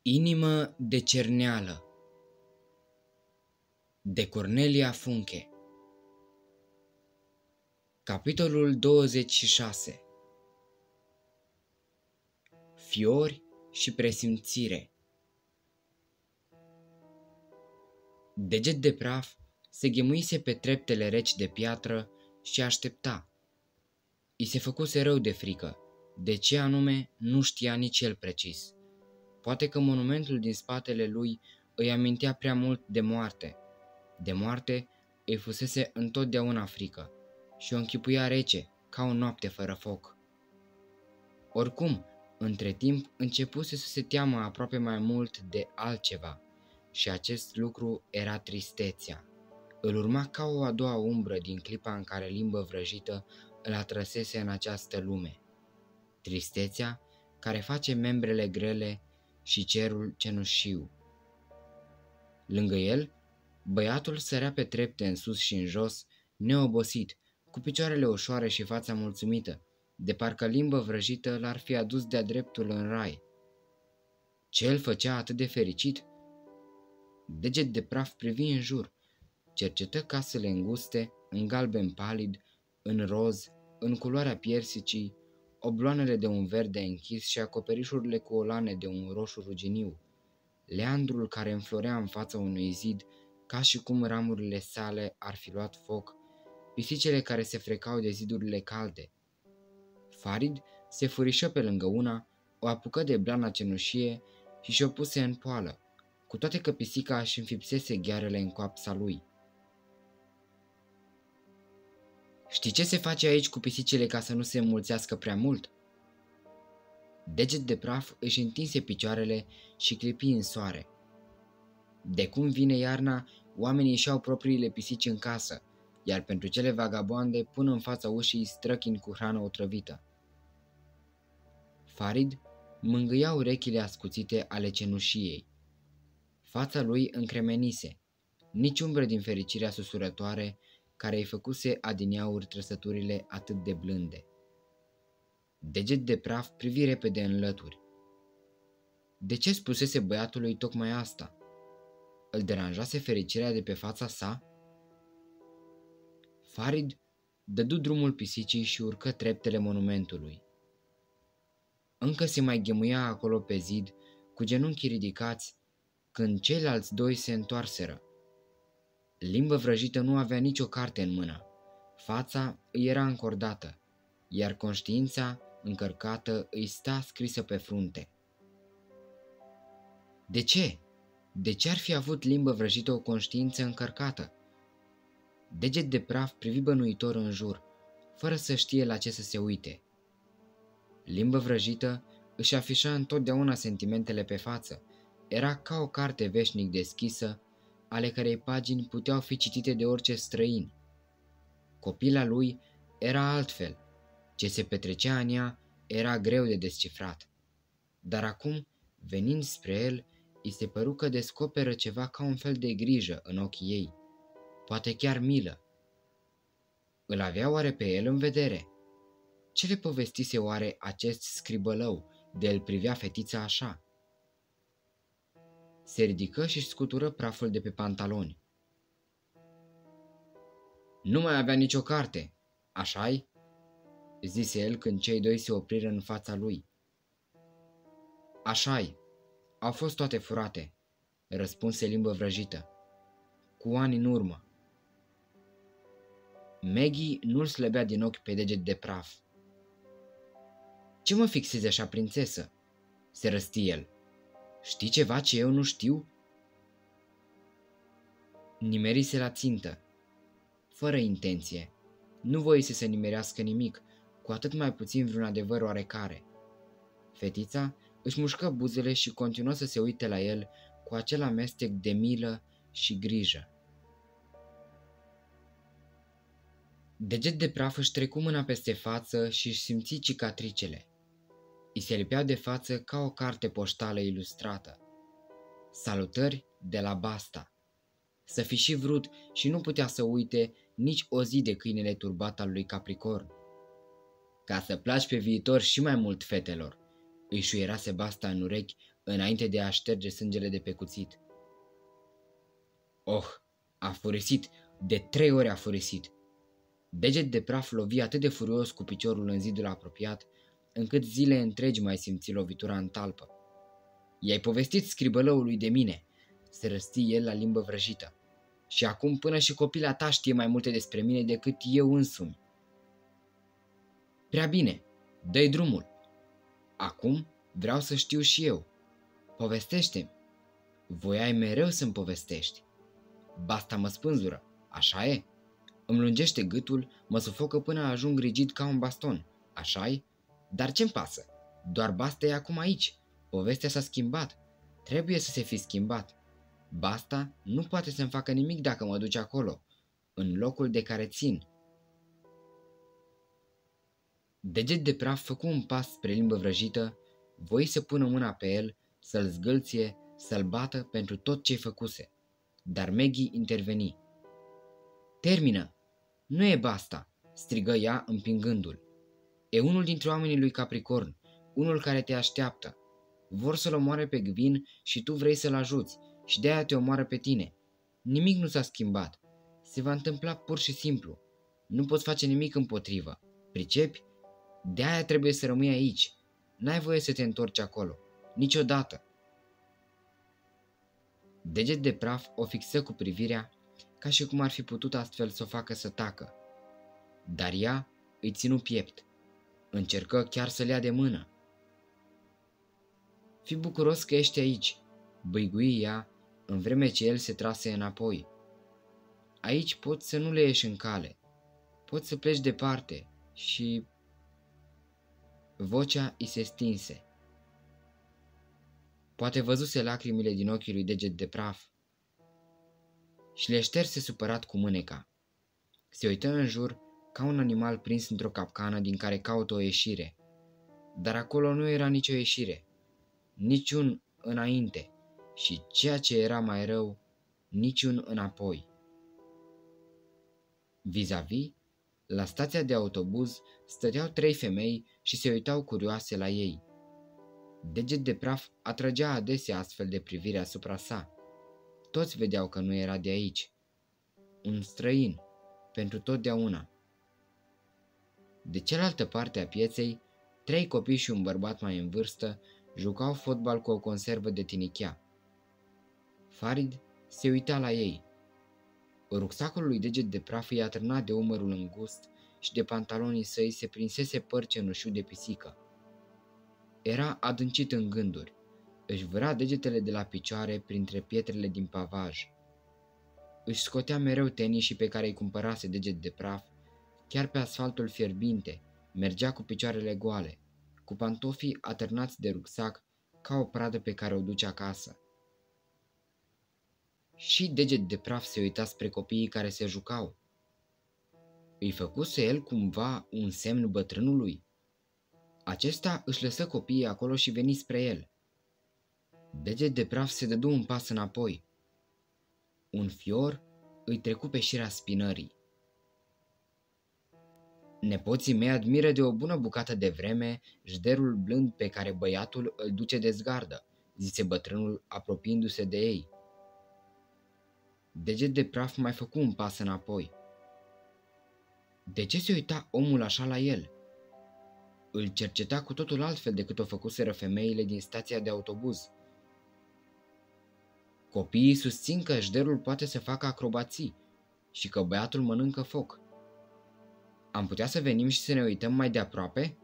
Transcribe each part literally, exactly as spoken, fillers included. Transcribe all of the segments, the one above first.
Inimă de cerneală de Cornelia Funke. Capitolul douăzeci și șase. Fiori și presimțire. Deget de praf se ghemuise pe treptele reci de piatră și aștepta. I se făcuse rău de frică, de ce anume nu știa nici el precis. Poate că monumentul din spatele lui îi amintea prea mult de moarte. De moarte îi fusese întotdeauna frică și o închipuia rece, ca o noapte fără foc. Oricum, între timp începuse să se teamă aproape mai mult de altceva și acest lucru era tristețea. Îl urma ca o a doua umbră din clipa în care Limbă Vrăjită îl atrăsese în această lume. Tristețea care face membrele grele și cerul cenușiu. Lângă el, băiatul sărea pe trepte în sus și în jos, neobosit, cu picioarele ușoare și fața mulțumită, de parcă Limbă Vrăjită l-ar fi adus de-a dreptul în rai. Ce îl făcea atât de fericit? Deget de praf privi în jur, cercetă casele înguste, în galben palid, în roz, în culoarea piersicii, obloanele de un verde închis și acoperișurile cu olane de un roșu ruginiu, leandrul care înflorea în fața unui zid, ca și cum ramurile sale ar fi luat foc, pisicile care se frecau de zidurile calde. Farid se furișă pe lângă una, o apucă de blana cenușie și și-o puse în poală, cu toate că pisica își înfipsese ghearele în coapsa lui. Știi ce se face aici cu pisicile ca să nu se înmulțească prea mult? Deget de praf își întinse picioarele și clipi în soare. De cum vine iarna, oamenii își au propriile pisici în casă, iar pentru cele vagabonde pun în fața ușii străchini cu hrană otrăvită. Farid mângâia urechile ascuțite ale cenușiei. Fața lui încremenise, nici umbră din fericirea susurătoare care îi făcuse adineauri trăsăturile atât de blânde. Deget de praf privi repede în lături. De ce spusese băiatului tocmai asta? Îl deranjase fericirea de pe fața sa? Farid dădu drumul pisicii și urcă treptele monumentului. Încă se mai ghemuia acolo pe zid, cu genunchii ridicați, când ceilalți doi se întoarseră. Limbă Vrăjită nu avea nicio carte în mână. Fața îi era încordată, iar conștiința, încărcată, îi sta scrisă pe frunte. De ce? De ce ar fi avut Limbă Vrăjită o conștiință încărcată? Deget de praf privi bănuitor în jur, fără să știe la ce să se uite. Limbă Vrăjită își afișa întotdeauna sentimentele pe față. Era ca o carte veșnic deschisă, ale cărei pagini puteau fi citite de orice străin. Copila lui era altfel. Ce se petrecea în ea era greu de descifrat. Dar acum, venind spre el, i se păru că descoperă ceva ca un fel de grijă în ochii ei, poate chiar milă. Îl avea oare pe el în vedere? Ce le povestise oare acest scribălău de îl privea fetița așa? Se ridică și scutură praful de pe pantaloni. Nu mai avea nicio carte, așa-i? Zise el când cei doi se opriră în fața lui. Așa-i, au fost toate furate, răspunse Limbă Vrăjită. Cu ani în urmă. Maggie nu-l slăbea din ochi pe Deget de praf. Ce mă fixezi așa, prințesă? Se răsti el. Știi ceva ce eu nu știu? Nimerise la țintă, fără intenție. Nu voise să nimerească nimic, cu atât mai puțin vreun adevăr oarecare. Fetița își mușcă buzele și continuă să se uite la el cu acel amestec de milă și grijă. Deget de praf își trecu mâna peste față și își simți cicatricele. I se lipea de față ca o carte poștală ilustrată. Salutări de la Basta. Să fi și vrut și nu putea să uite nici o zi de câinele turbat al lui Capricorn. Ca să placi pe viitor și mai mult fetelor, îi șuierase Basta în urechi înainte de a șterge sângele de pe cuțit. Oh, a furisit, de trei ori a furisit. Deget de praf lovi atât de furios cu piciorul în zidul apropiat, încât zile întregi mai simți lovitura în talpă. I-ai povestit scribălăului de mine, se răsti el la limbă vrăjită. Și acum până și copila ta știe mai multe despre mine decât eu însumi. Prea bine, dă-i drumul. Acum vreau să știu și eu. Povestește-mi. Voiai mereu să-mi povestești. Basta mă spânzură, așa e? Îmi lungește gâtul, mă sufocă până ajung rigid ca un baston, așa-i? Dar ce-mi pasă? Doar Basta e acum aici. Povestea s-a schimbat. Trebuie să se fi schimbat. Basta nu poate să-mi facă nimic dacă mă duce acolo, în locul de care țin. Deget de praf făcu un pas spre limbă vrăjită, voi să pună mâna pe el, să-l zgâlție, să-l bată pentru tot ce-i făcuse. Dar Maggie interveni. Termină! Nu e Basta, strigă ea împingându-l. E unul dintre oamenii lui Capricorn, unul care te așteaptă. Vor să-l omoare pe Gwyn și tu vrei să-l ajuți și de-aia te omoară pe tine. Nimic nu s-a schimbat. Se va întâmpla pur și simplu. Nu poți face nimic împotrivă. Pricepi? De-aia trebuie să rămâi aici. N-ai voie să te întorci acolo. Niciodată. Deget de praf o fixă cu privirea, ca și cum ar fi putut astfel să o facă să tacă. Dar ea îi ținu piept. Încercă chiar să-l ia de mână. Fii bucuros că ești aici, băigui ea, în vreme ce el se trase înapoi. Aici poți să nu le ieși în cale. Poți să pleci departe și... Vocea îi se stinse. Poate văzuse lacrimile din ochii lui Deget de praf și le șterse supărat cu mâneca. Se uită în jur ca un animal prins într-o capcană din care caută o ieșire. Dar acolo nu era nicio ieșire, niciun înainte și, ceea ce era mai rău, niciun înapoi. Vis-a-vis, la stația de autobuz, stăteau trei femei și se uitau curioase la ei. Deget de praf atrăgea adesea astfel de privire asupra sa. Toți vedeau că nu era de aici. Un străin, pentru totdeauna. De cealaltă parte a pieței, trei copii și un bărbat mai în vârstă jucau fotbal cu o conservă de tinichea. Farid se uita la ei. Rucsacul lui Deget de praf îi atârna de umărul îngust și de pantalonii săi se prinsese păr cenușiu de pisică. Era adâncit în gânduri. Își vâra degetele de la picioare printre pietrele din pavaj. Își scotea mereu tenișii pe care îi cumpărase Deget de praf. Chiar pe asfaltul fierbinte mergea cu picioarele goale, cu pantofii atârnați de rucsac ca o pradă pe care o duce acasă. Și Deget de praf se uita spre copiii care se jucau. Îi făcuse el cumva un semn bătrânului? Acesta își lăsă copiii acolo și veni spre el. Deget de praf se dădu un pas înapoi. Un fior îi trecu pe șira spinării. Nepoții mei admiră de o bună bucată de vreme jderul blând pe care băiatul îl duce de zgardă, zise bătrânul apropiindu-se de ei. Deget de praf mai făcu un pas înapoi. De ce se uita omul așa la el? Îl cerceta cu totul altfel decât o făcuseră femeile din stația de autobuz. Copiii susțin că jderul poate să facă acrobații și că băiatul mănâncă foc. Am putea să venim și să ne uităm mai de aproape?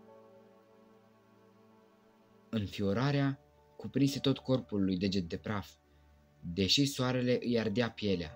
Înfiorarea cuprinse tot corpul lui Deget de praf, deși soarele îi ardea pielea.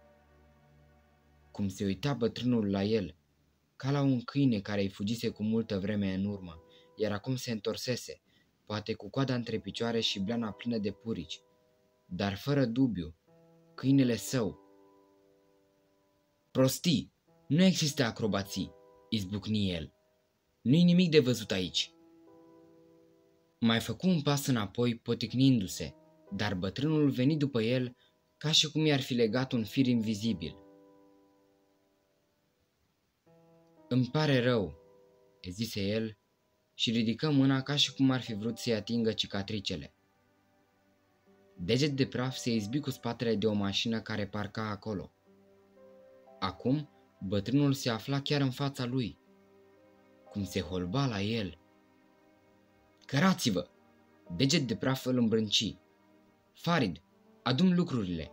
Cum se uita bătrânul la el, ca la un câine care îi fugise cu multă vreme în urmă, iar acum se întorsese, poate cu coada între picioare și blana plină de purici, dar fără dubiu, câinele său. Prostii! Nu există acrobații, izbucni el. Nu-i nimic de văzut aici. Mai făcu un pas înapoi, poticnindu-se, dar bătrânul veni după el ca și cum i-ar fi legat un fir invizibil. Îmi pare rău, zise el și ridică mâna ca și cum ar fi vrut să-i atingă cicatricele. Deget de Praf se izbi cu spatele de o mașină care parca acolo. Acum, bătrânul se afla chiar în fața lui. Cum se holba la el! Cărați-vă! Deget de Praf îl îmbrânci. Farid, adu-mi lucrurile!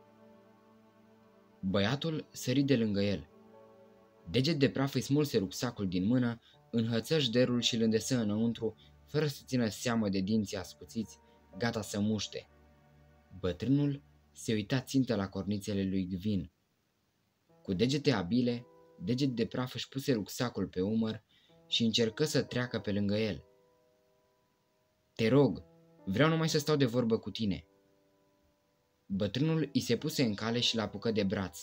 Băiatul sări de lângă el. Deget de Praf îi smulse rucsacul din mână, înhăță șderul și îl îndesă înăuntru, fără să țină seamă de dinții ascuțiți, gata să muște. Bătrânul se uita țintă la cornițele lui Gvin. Cu degete abile, Deget de Praf își puse rucsacul pe umăr și încercă să treacă pe lângă el. Te rog, vreau numai să stau de vorbă cu tine. Bătrânul îi se puse în cale și l-apucă de braț.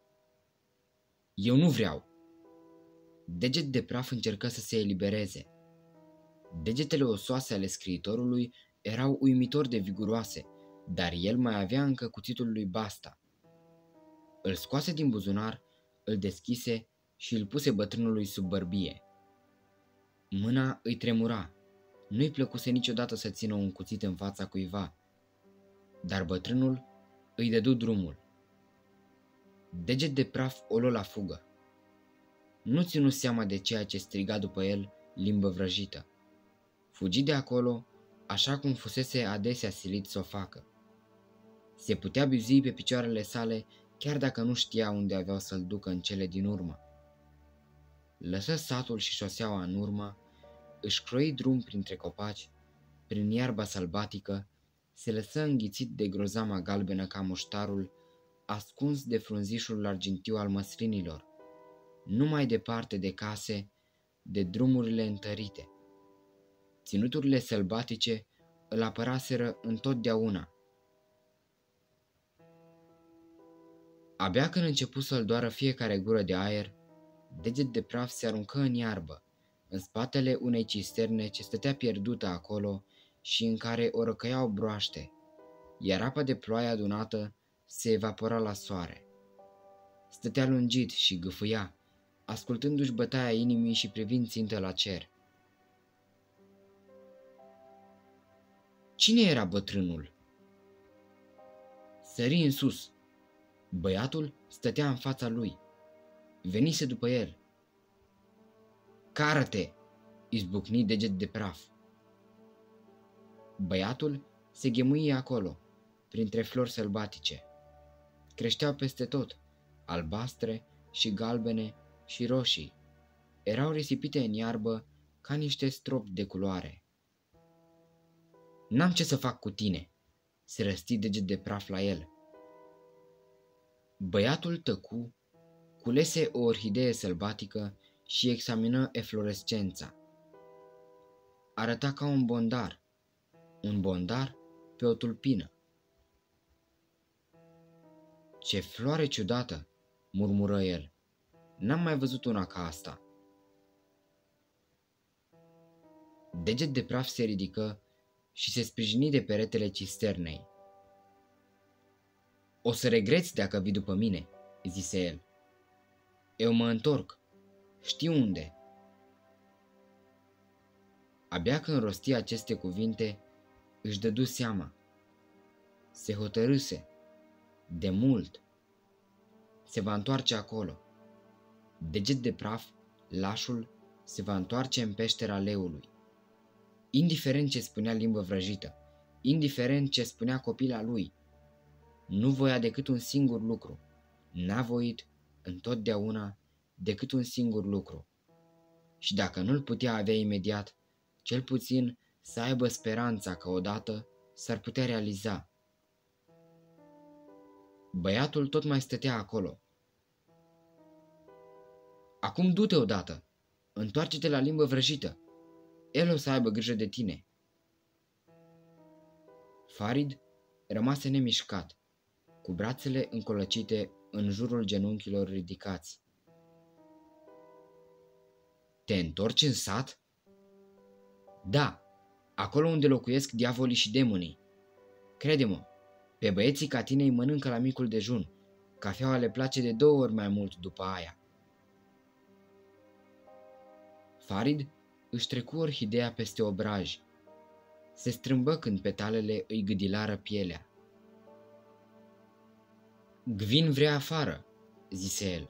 Eu nu vreau. Deget de Praf încercă să se elibereze. Degetele osoase ale scriitorului erau uimitor de viguroase, dar el mai avea încă cuțitul lui Basta. Îl scoase din buzunar, îl deschise și îl puse bătrânului sub bărbie. Mâna îi tremura. Nu-i plăcuse niciodată să țină un cuțit în fața cuiva, dar bătrânul îi dădu drumul. Deget de Praf o luă la fugă. Nu ținu seama de ceea ce striga după el, limbă vrăjită. Fugi de acolo, așa cum fusese adesea silit să o facă. Se putea bizui pe picioarele sale, chiar dacă nu știa unde aveau să-l ducă în cele din urmă. Lăsă satul și șoseaua în urmă, își croi drum printre copaci, prin iarba sălbatică, se lăsă înghițit de grozama galbenă ca muștarul, ascuns de frunzișul argintiu al măslinilor, numai departe de case, de drumurile întărite. Ținuturile sălbatice îl apăraseră întotdeauna. Abia când începu să-l doară fiecare gură de aer, Deget de Praf se aruncă în iarbă, în spatele unei cisterne ce stătea pierdută acolo și în care o răcăiau broaște, iar apa de ploaie adunată se evapora la soare. Stătea lungit și gâfâia, ascultându-și bătaia inimii și privind țintă la cer. Cine era bătrânul? Sări în sus. Băiatul stătea în fața lui. Venise după el. Cară-te! Izbucni Deget de Praf. Băiatul se ghemuie acolo, printre flori sălbatice. Creșteau peste tot, albastre și galbene și roșii. Erau risipite în iarbă ca niște stropi de culoare. N-am ce să fac cu tine, se răsti Deget de Praf la el. Băiatul tăcu, culese o orhidee sălbatică și examină eflorescența. Arăta ca un bondar, un bondar pe o tulpină. Ce floare ciudată, murmură el. N-am mai văzut una ca asta. Deget de Praf se ridică și se sprijini de peretele cisternei. O să regreți dacă vii după mine, zise el. Eu mă întorc. Știu unde. Abia când rosti aceste cuvinte, își dădu seama. Se hotărâse. De mult. Se va întoarce acolo. Deget de Praf, lașul, se va întoarce în peștera leului. Indiferent ce spunea limbă vrăjită, indiferent ce spunea copila lui, nu voia decât un singur lucru. N-a voit întotdeauna decât un singur lucru. Și dacă nu-l putea avea imediat, cel puțin să aibă speranța că odată s-ar putea realiza. Băiatul tot mai stătea acolo. Acum du-te odată, întoarce-te la limbă vrăjită. El o să aibă grijă de tine. Farid rămase nemișcat, cu brațele încolăcite în jurul genunchilor ridicați. Te întorci în sat? Da, acolo unde locuiesc diavolii și demonii. Crede-mă, pe băieții ca tine îi mănâncă la micul dejun. Cafeaua le place de două ori mai mult după aia. Farid își trecu orhidea peste obraj. Se strâmbă când petalele îi gâdilară pielea. Gvin vrea afară, zise el.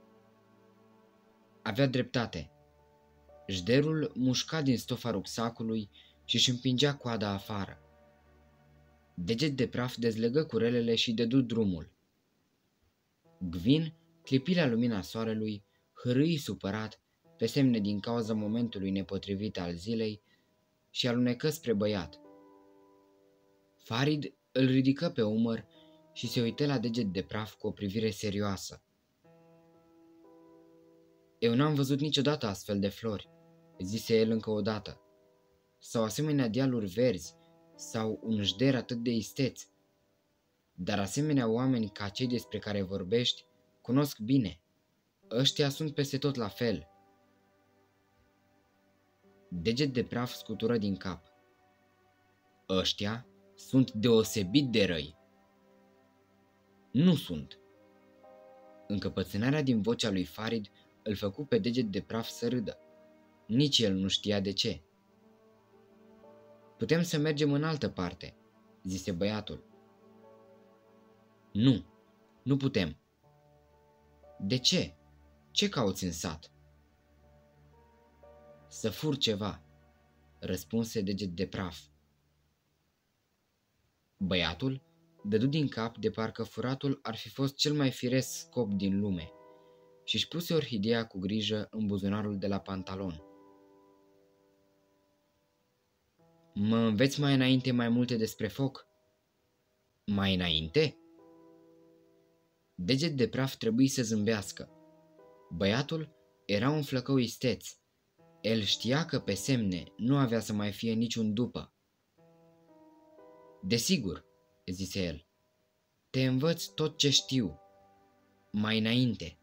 Avea dreptate. Jderul mușca din stofa rucsacului și își împingea coada afară. Deget de Praf dezlegă curelele și dădu drumul. Gvin clipi la lumina soarelui, hârâi supărat, pe semne din cauza momentului nepotrivit al zilei, și alunecă spre băiat. Farid îl ridică pe umăr și se uită la Deget de Praf cu o privire serioasă. Eu n-am văzut niciodată astfel de flori, zise el încă o dată, sau asemenea dealuri verzi, sau un jder atât de isteț. Dar asemenea oameni ca cei despre care vorbești cunosc bine. Ăștia sunt peste tot la fel. Deget de Praf scutură din cap. Ăștia sunt deosebit de răi. Nu sunt. Încăpățânarea din vocea lui Farid îl făcu pe Deget de Praf să râdă. Nici el nu știa de ce. Putem să mergem în altă parte, zise băiatul. Nu, nu putem. De ce? Ce cauți în sat? Să fur ceva, răspunse Deget de Praf. Băiatul dădu din cap de parcă furatul ar fi fost cel mai firesc scop din lume și își puse orhideea cu grijă în buzunarul de la pantalon. Mă înveți mai înainte mai multe despre foc? Mai înainte? Deget de Praf trebuie să zâmbească. Băiatul era un flăcău isteț. El știa că pe semne nu avea să mai fie niciun după. Desigur, zise el, te învăț tot ce știu. Mai înainte.